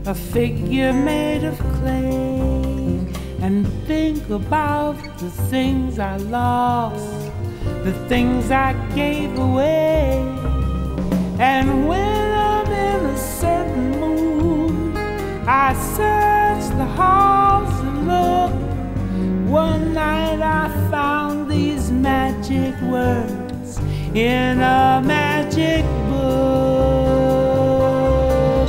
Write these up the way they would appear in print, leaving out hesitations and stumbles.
a figure made of clay, and think about the things I lost, the things I gave away. And when I'm in a certain mood, I search the halls and look. One night I found these magic words in a magic book.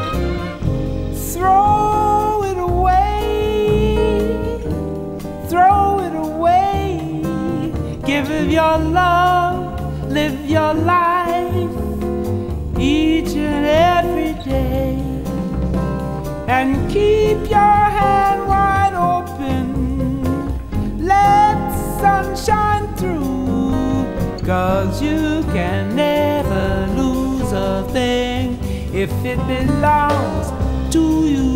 Throw it away, throw it away. Give of your love, live your life each and every day, and keep your hand wide open. Let the sun shine through, 'cause you can never lose a thing if it belongs to you.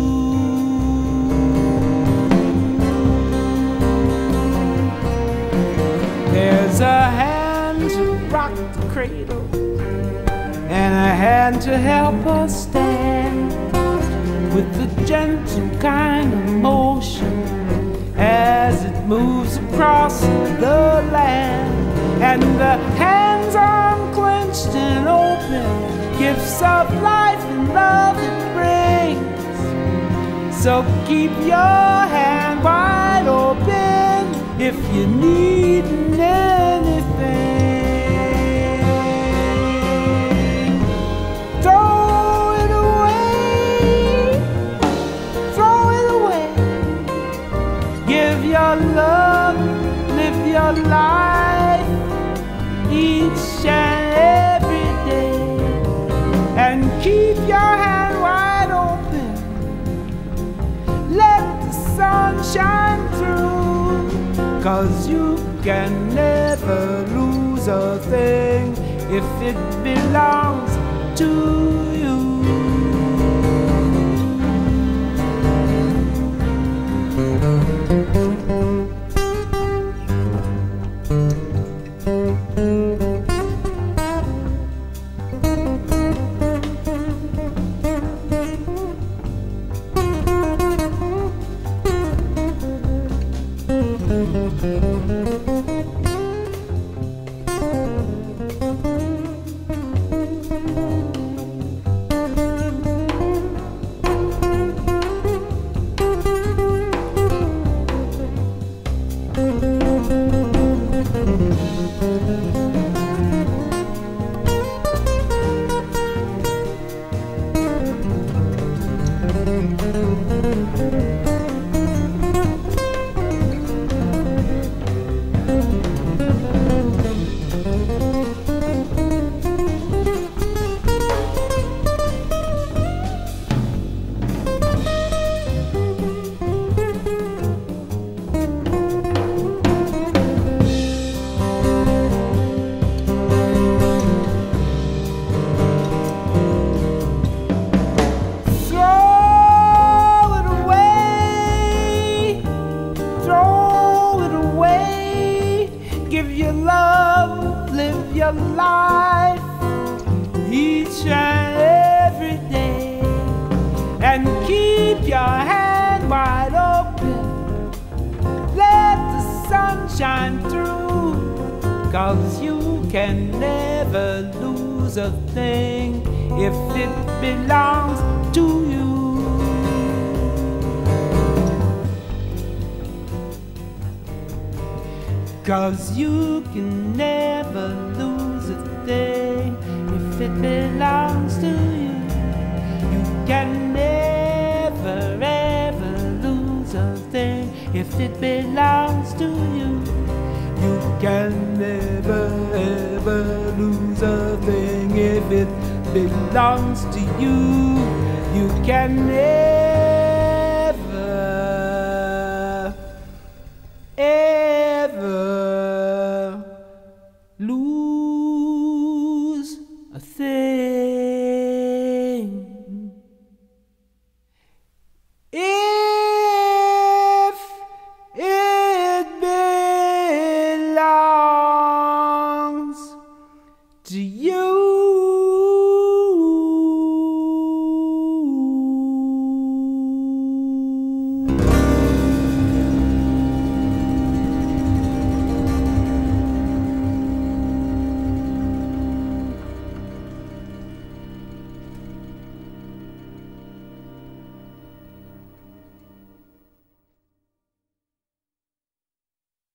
There's a hand to rock the cradle and a hand to help us stand, with the gentle kind of motion as it moves across the land. And the hands unclenched and open, gifts of life and love it brings. So keep your hand wide open if you need anything. Throw it away, throw it away. Give your love, live your life each and every day, and keep your hand wide open. Let the sun shine through, 'cause you can never lose a thing if it belongs to you. Shine through, 'cause you can never lose a thing if it belongs to you. 'Cause you can never lose a thing if it belongs to you. You can never ever lose a thing if it belongs to you. You can never ever lose a thing if it belongs to you. You can never